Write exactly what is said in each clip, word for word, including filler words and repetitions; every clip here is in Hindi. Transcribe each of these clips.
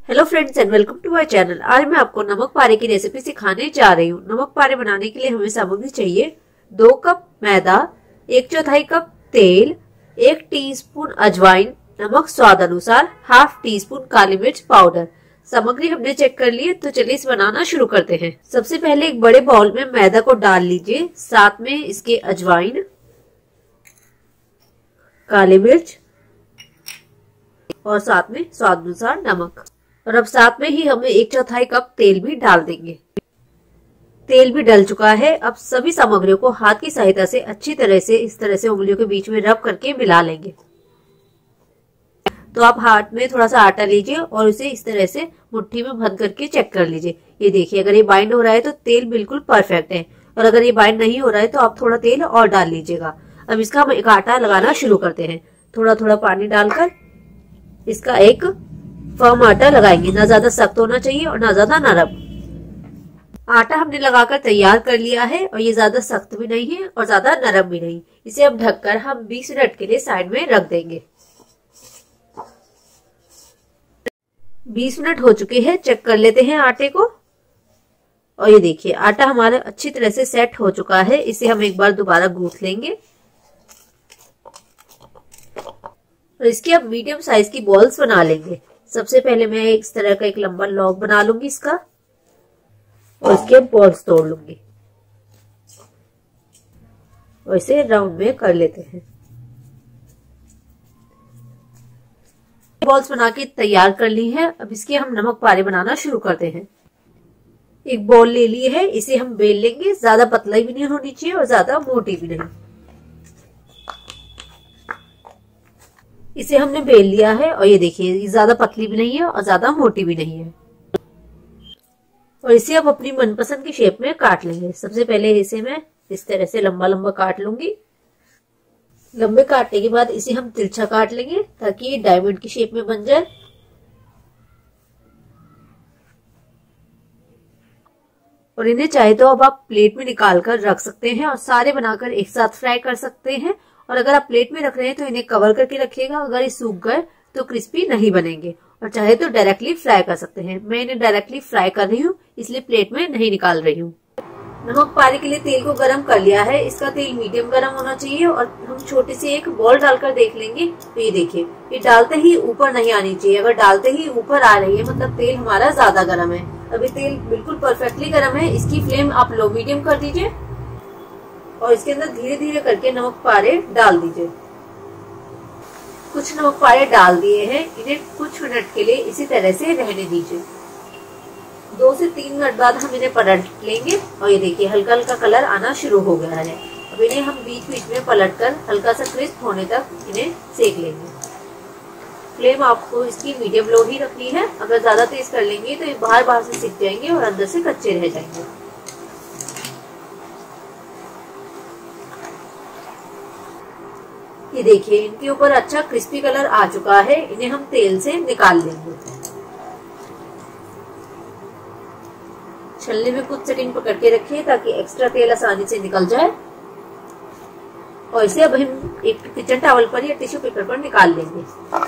Hello friends and welcome to my channel. आज मैं आपको नमक पारे की रेसिपी सिखाने जा रही हूँ। नमक पारे बनाने के लिए हमें सामग्री चाहिए दो कप मैदा, एक चौथाई कप तेल, एक टीस्पून अजवाइन, नमक स्वाद अनुसार, हाफ टी स्पून काली मिर्च पाउडर। सामग्री हमने चेक कर ली है, तो चलिए इसे बनाना शुरू करते हैं। सबसे पहले एक बड़े बाउल में मैदा को डाल लीजिए, साथ में इसके अजवाइन, काली मिर्च और साथ में स्वाद अनुसार नमक। और अब साथ में ही हमें एक चौथाई कप तेल भी डाल देंगे। तेल भी डल चुका है। अब सभी सामग्रियों को हाथ की सहायता से अच्छी तरह से इस तरह से उंगलियों के बीच में रब करके मिला लेंगे। तो आप हाथ में थोड़ा सा आटा लीजिए और उसे इस तरह से मुट्ठी में भर करके चेक कर लीजिए। ये देखिए, अगर ये बाइंड हो रहा है तो तेल बिल्कुल परफेक्ट है, और अगर ये बाइंड नहीं हो रहा है तो आप थोड़ा तेल और डाल लीजिएगा। अब इसका हम एक आटा लगाना शुरू करते हैं। थोड़ा थोड़ा पानी डालकर इसका एक फर्म आटा लगाएंगे। ना ज्यादा सख्त होना चाहिए और ना ज्यादा नरम। आटा हमने लगाकर तैयार कर लिया है, और ये ज्यादा सख्त भी नहीं है और ज्यादा नरम भी नहीं। इसे अब ढककर हम बीस मिनट के लिए साइड में रख देंगे। बीस मिनट हो चुके हैं, चेक कर लेते हैं आटे को। और ये देखिए, आटा हमारा अच्छी तरह से सेट हो चुका है। इसे हम एक बार दोबारा गूंथ लेंगे और इसकी अब मीडियम साइज की बॉल्स बना लेंगे। सबसे पहले मैं इस तरह का एक लंबा लॉग बना लूंगी इसका, और इसके बॉल्स तोड़ लूंगी और इसे राउंड में कर लेते हैं। बॉल्स बना के तैयार कर ली है। अब इसके हम नमक पारे बनाना शुरू करते हैं। एक बॉल ले ली है, इसे हम बेल लेंगे। ज्यादा पतला भी नहीं होनी चाहिए और ज्यादा मोटी भी नहीं। इसे हमने बेल लिया है, और ये देखिए, ज्यादा पतली भी नहीं है और ज्यादा मोटी भी नहीं है। और इसे अब अपनी मनपसंद की शेप में काट लेंगे। सबसे पहले इसे मैं इस तरह से लंबा लंबा काट लूंगी। लंबे काटने के बाद इसे हम तिरछा काट लेंगे ताकि ये डायमंड की शेप में बन जाए। और इन्हें चाहे तो अब आप प्लेट में निकाल कर रख सकते हैं और सारे बनाकर एक साथ फ्राई कर सकते हैं। और अगर आप प्लेट में रख रहे हैं तो इन्हें कवर करके रखिएगा। अगर ये सूख गए तो क्रिस्पी नहीं बनेंगे। और चाहे तो डायरेक्टली फ्राई कर सकते हैं। मैं इन्हें डायरेक्टली फ्राई कर रही हूँ, इसलिए प्लेट में नहीं निकाल रही हूँ। नमक पारे के लिए तेल को गरम कर लिया है। इसका तेल मीडियम गरम होना चाहिए। और हम छोटी सी एक बॉल डालकर देख लेंगे। तो ये देखिए, ये डालते ही ऊपर नहीं आनी चाहिए। अगर डालते ही ऊपर आ रही है मतलब तेल हमारा ज्यादा गर्म है। अभी तेल बिल्कुल परफेक्टली गर्म है। इसकी फ्लेम आप लो मीडियम कर दीजिए और इसके अंदर धीरे धीरे करके नमक पारे डाल दीजिए। कुछ नमक पारे डाल दिए हैं। इन्हें कुछ मिनट के लिए इसी तरह से रहने दीजिए। दो से तीन मिनट बाद हम इन्हें पलट लेंगे। और ये देखिए, हल्का हल्का कलर आना शुरू हो गया है। अब इन्हें हम बीच बीच में पलटकर हल्का सा क्रिस्प होने तक इन्हें सेक लेंगे। फ्लेम आपको इसकी मीडियम लो ही रखनी है। अगर ज्यादा तेज कर लेंगे तो ये बाहर बाहर से सिक जाएंगे और अंदर से कच्चे रह जाएंगे। ये देखिए, इनके ऊपर अच्छा क्रिस्पी कलर आ चुका है। इन्हें हम तेल से निकाल लेंगे। छलनी में कुछ सेकंड पकड़ के रखिए ताकि एक्स्ट्रा तेल आसानी से निकल जाए। और इसे अब हम एक किचन टॉवल पर या टिश्यू पेपर पर निकाल लेंगे।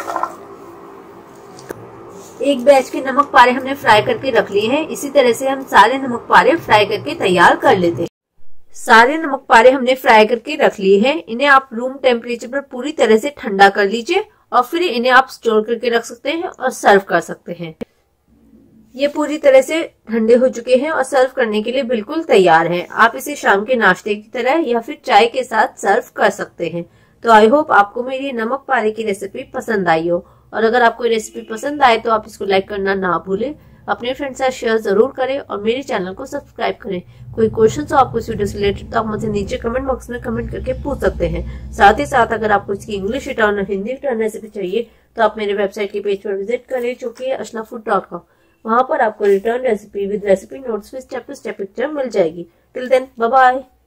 एक बैच के नमक पारे हमने फ्राई करके रख लिए हैं। इसी तरह से हम सारे नमक पारे फ्राई करके तैयार कर लेते हैं। सारे नमक पारे हमने फ्राई करके रख लिए हैं। इन्हें आप रूम टेम्परेचर पर पूरी तरह से ठंडा कर लीजिए और फिर इन्हें आप स्टोर करके रख सकते हैं और सर्व कर सकते हैं। ये पूरी तरह से ठंडे हो चुके हैं और सर्व करने के लिए बिल्कुल तैयार हैं। आप इसे शाम के नाश्ते की तरह या फिर चाय के साथ सर्व कर सकते हैं। तो आई होप आपको मेरी नमक पारे की रेसिपी पसंद आई हो। और अगर आपको रेसिपी पसंद आए तो आप इसको लाइक करना ना भूलें। अपने फ्रेंड्स के साथ शेयर जरूर करें और मेरे चैनल को सब्सक्राइब करें। कोई क्वेश्चन हो आपको इस वीडियो से रिलेटेड तो आप मुझे नीचे कमेंट बॉक्स में कमेंट करके पूछ सकते हैं। साथ ही साथ अगर आपको इसकी इंग्लिश रिटर्न और हिंदी रिटर्न रेसिपी चाहिए तो आप मेरे वेबसाइट के पेज पर विजिट करें, जो कि अशना फूड डॉट कॉम। वहां पर आपको written recipe with recipe notes with step to step picture मिल जाएगी। Till then, bye bye.